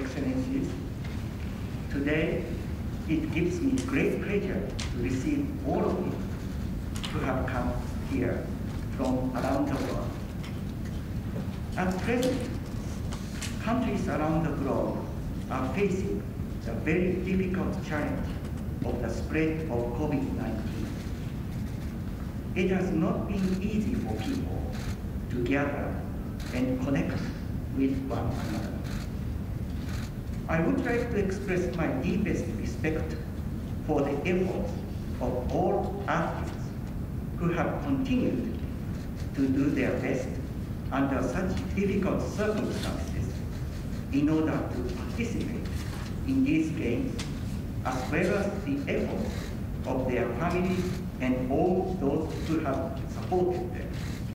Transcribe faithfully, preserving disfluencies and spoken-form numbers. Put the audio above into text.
Excellencies, today it gives me great pleasure to receive all of you who have come here from around the world. At present, countries around the globe are facing the very difficult challenge of the spread of COVID nineteen. It has not been easy for people to gather and connect with one another. I would like to express my deepest respect for the efforts of all artists who have continued to do their best under such difficult circumstances in order to participate in these games, as well as the efforts of their families and all those who have supported them.